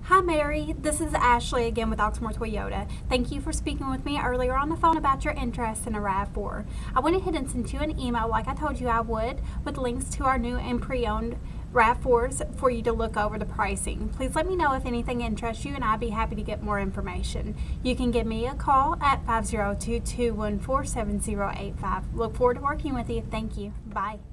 Hi Mary, this is Ashley again with Oxmoor Toyota. Thank you for speaking with me earlier on the phone about your interest in a RAV4. I went ahead and sent you an email like I told you I would with links to our new and pre-owned RAV4s for you to look over the pricing. Please let me know if anything interests you and I'd be happy to get more information. You can give me a call at 502-214-7085. Look forward to working with you. Thank you. Bye.